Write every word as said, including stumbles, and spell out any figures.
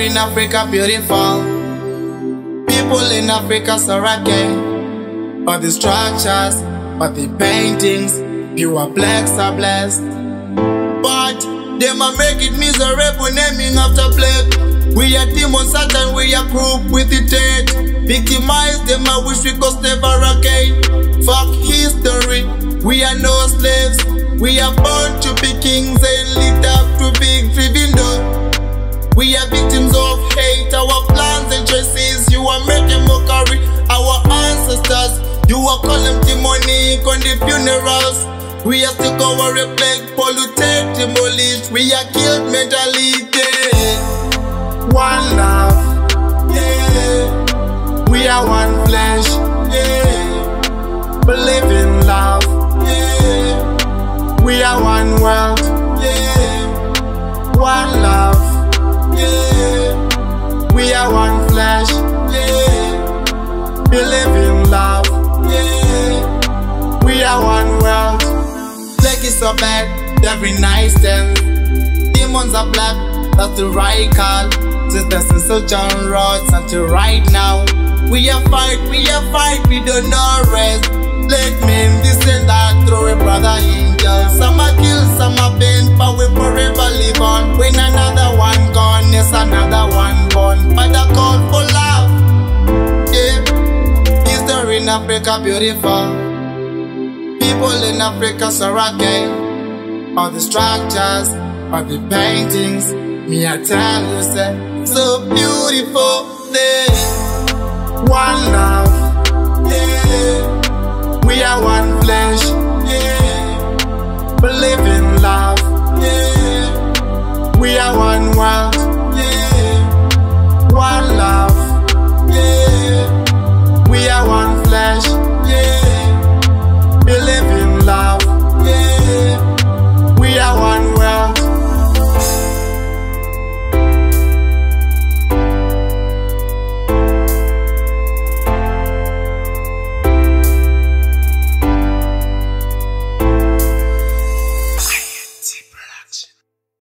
in Africa beautiful. People in Africa so again. But the structures, but the paintings, pure blacks are blessed. But them a make it miserable, naming after black. We are demons, Satan, we are group with the dead. Victimize them, I wish we could never again. Fuck history, we are no slaves. We are born to be kings and lead up to victory window. We are victims of hate, our plans and choices. You are making mockery, our ancestors. You are calling demonic on the funerals. We are still our plague, polluted, demolished. We are killed mentally dead. One love, yeah. We are one flesh, yeah. Believe in love, yeah. We are one world, yeah. One love, yeah. We are one flesh, yeah. Believe in love, yeah. We are one world. Black is so bad, every night stand. Demons are black, that's the right call. Sisters and so John Rods until right now. We are fight, we are fight, we don't know rest. Black men, this and that, throw a brother angel. Some are killed, some are bent, but we forever live on. When another one gone, yes, another one born. But the call for love, yeah. History in Africa beautiful. People in Africa so again. All the structures, all the paintings, me I tell you, say, so beautiful, they one love.